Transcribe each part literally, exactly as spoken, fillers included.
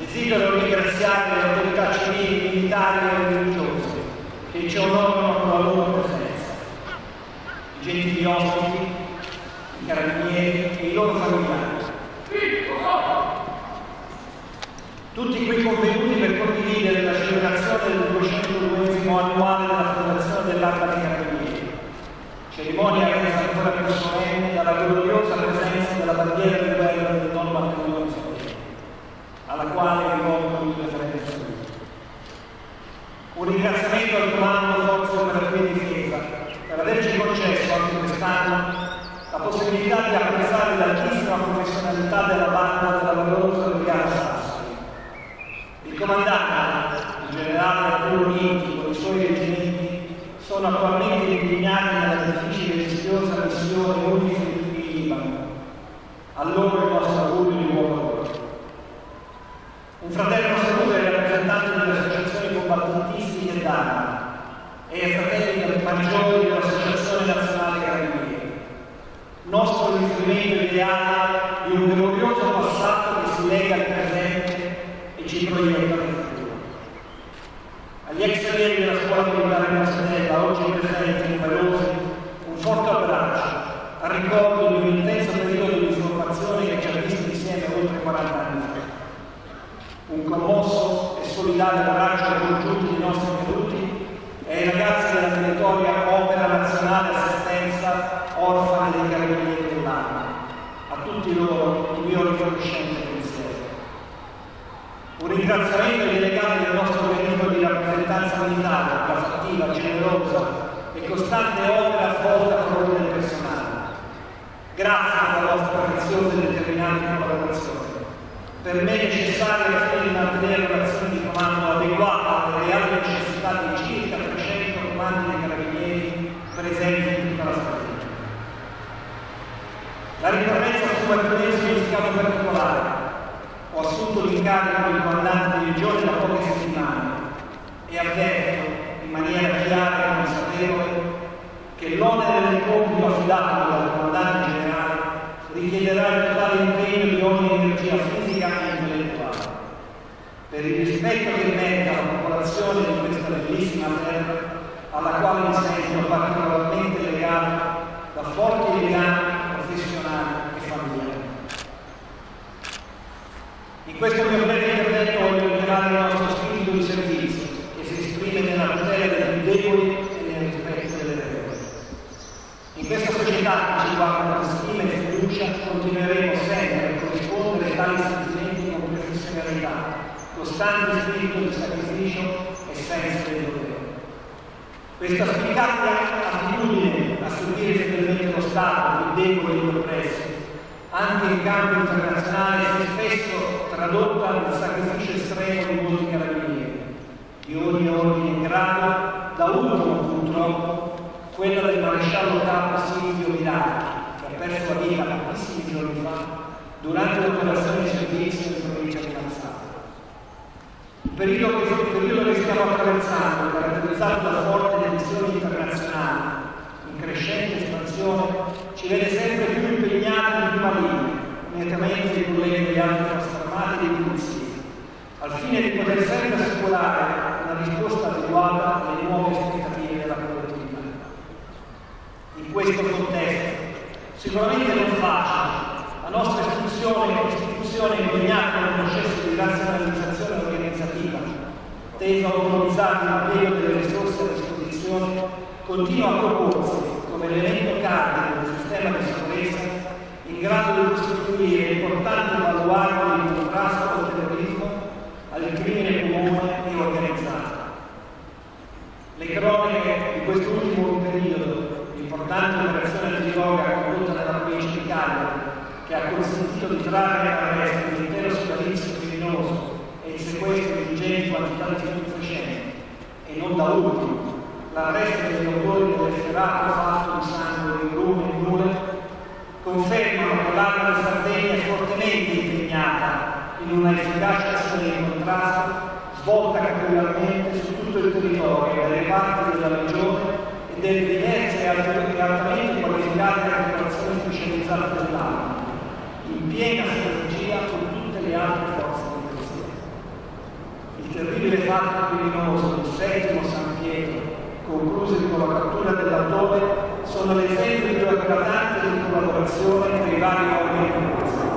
Desidero ringraziare le autorità civili, militari e religiose che ci onorano con la loro presenza, i gentili ospiti, i carabinieri e i loro familiari. Tutti qui convenuti per condividere la celebrazione del duecentoduesimo annuale della fondazione dell'Arma dei Carabinieri, cerimonia resa ancora più solenne dalla gloriosa presenza della bandiera di guerra del Don Matteo Salvini, alla quale rivolgo il referente saluto. Un ringraziamento al Comando Forze Operative di Difesa per averci concesso anche quest'anno la possibilità di apprezzare l'altissima professionalità della banda della valorosa Brigata Sassari. Il comandante, il generale Arturo Ninti, con i suoi reggimenti, sono attualmente impegnati nella difficile e rischiosa missione UNIFIL in Libano. A loro il nostro augurio di buon lavoro. Un fraterno saluto ai rappresentanti delle associazioni combattentistiche e d'arma e ai fratelli maggiori dell'Associazione Nazionale Carabinieri. Nostro riferimento ideale di un glorioso passato che si lega al presente e ci proietta nel futuro. Agli ex allievi della scuola militare Marcella, oggi presenti numerosi, un forte abbraccio a ricordo di un intenso periodo di formazione che ci ha visto insieme oltre quaranta anni fa. Un commosso e solidale abbraccio ai congiunti dei nostri caduti e ai ragazzi della meritoria Opera Nazionale Assistenza Orfani dei Carabinieri dell'Arma. A tutti loro il mio riconoscente pensiero. Un ringraziamento ai delegati del nostro organismo di rappresentanza militare per la fattiva, generosa e costante opera svolta a favore del personale. Grazie per la vostra preziosa e determinante collaborazione, per me necessaria al fine di mantenere un'azione di comando adeguata alle reali necessità di circa trecento comandi dei carabinieri presenti in tutta la Sardegna. La ripartenza assume per me un significato particolare. Ho assunto l'incarico di comandante di regione da poche settimane e avverto in maniera chiara e consapevole che l'onere del compito affidato dal comandante generale richiederà il totale impegno di ogni energia fisica e intellettuale. Per il rispetto che merita la popolazione di questa bellissima terra, alla quale mi sento particolarmente legato da forti legami professionali e familiari. In questo mio breve intervento voglio richiamare il nostro spirito di servizio, che si esprime nella tutela dei più deboli e nel rispetto delle regole. In questa società che ci guarda con stima e fiducia, continueremo sempre a corrispondere a tali sentimenti con professionalità, costante spirito di sacrificio e senso del dovere. Questa spiccata attitudine a servire fedelmente lo Stato, i deboli e gli oppressi, anche in campo internazionale, si è spesso tradotta nel sacrificio estremo di molti carabinieri, di ogni ordine in grado, da ultimo purtroppo, quella del maresciallo capo Silvio Mirati, che ha perso la vita pochissimi giorni fa durante l'operazione di servizio in provincia di Mazzara. Il periodo che, il periodo che stiamo attraversando, caratterizzato da forti tensioni internazionali, in crescente espansione, ci vede sempre più impegnati in prima linea, unitamente ai colleghi degli altri forze armate e dei polizia, al fine di poter sempre assicurare una risposta adeguata alle nuove aspettative della collettività. In questo contesto, sicuramente non facile, la nostra istituzione, istituzione impegnata nel processo di razionalizzazione organizzativa, teso a autorizzare l'impiego delle risorse a disposizione, continua a proporsi come elemento cardine del sistema di sicurezza in grado di costituire importanti baluardi di contrasto al terrorismo, al crimine comune e organizzato. Le cronache di quest'ultimo periodo, l'importante operazione antidroga condotta nella provincia di Cagliari, che ha consentito di trarre in arresto l'intero sodalizio criminoso e il sequestro di ingenti quantità di stupefacenti, e non da ultimo l'arresto degli autori dell'efferato fatto di sangue di Roma e Mura, confermano che l'Arma di Sardegna è fortemente impegnata in una efficace azione di contrasto svolta capillarmente su tutto il territorio, dalle parti della regione e delle diverse e altamente qualificate corporazioni specializzate dell'Arma, in piena sinergia con tutte le altre forze di polizia. ultime fatti criminose del settimo San Pietro, concluse con la cattura dell'autore, sono l'esempio più eclatante di collaborazione tra i vari organi di polizia.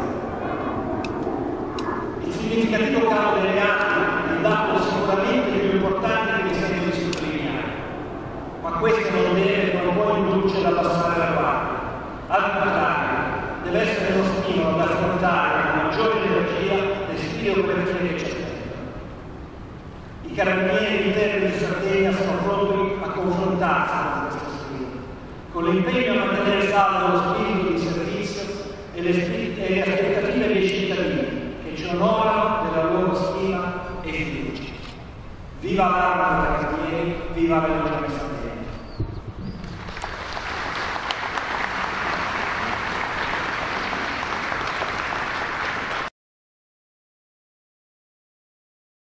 Il significativo capo degli atti è il dato sicuramente più importante che mi sento di sottolineare, ma questo non deve, non può indurci ad abbassare la guardia. Al contrario, deve essere uno stimolo ad affrontare con maggiore energia le sfide operative che ci attendono. I carabinieri interni di Sardegna sono pronti a confrontarsi con questa sfida, con l'impegno a mantenere saldo lo spirito di servizio e le, e le aspettative dei cittadini che ci onorano della loro stima e fiducia. Viva l'Arma dei Carabinieri, viva la Legione Sardegna!